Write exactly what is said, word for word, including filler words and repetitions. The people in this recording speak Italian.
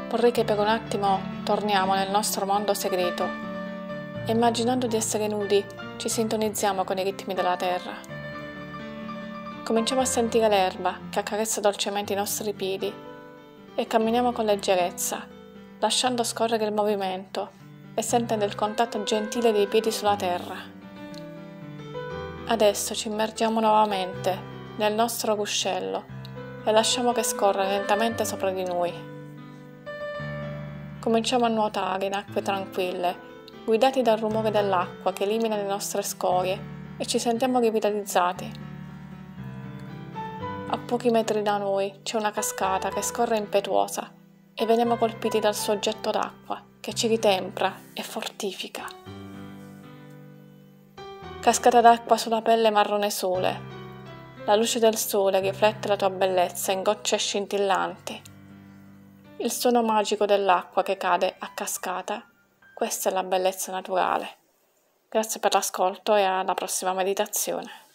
Vorrei che per un attimo torniamo nel nostro mondo segreto e immaginando di essere nudi ci sintonizziamo con i ritmi della terra. Cominciamo a sentire l'erba che accarezza dolcemente i nostri piedi e camminiamo con leggerezza, lasciando scorrere il movimento e sentendo il contatto gentile dei piedi sulla terra. Adesso ci immergiamo nuovamente nel nostro ruscello e lasciamo che scorra lentamente sopra di noi. Cominciamo a nuotare in acque tranquille, guidati dal rumore dell'acqua che elimina le nostre scorie e ci sentiamo rivitalizzati. A pochi metri da noi c'è una cascata che scorre impetuosa e veniamo colpiti dal suo getto d'acqua che ci ritempra e fortifica. Cascata d'acqua sulla pelle marrone sole. La luce del sole riflette la tua bellezza in gocce scintillanti. Il suono magico dell'acqua che cade a cascata, questa è la bellezza naturale. Grazie per l'ascolto e alla prossima meditazione.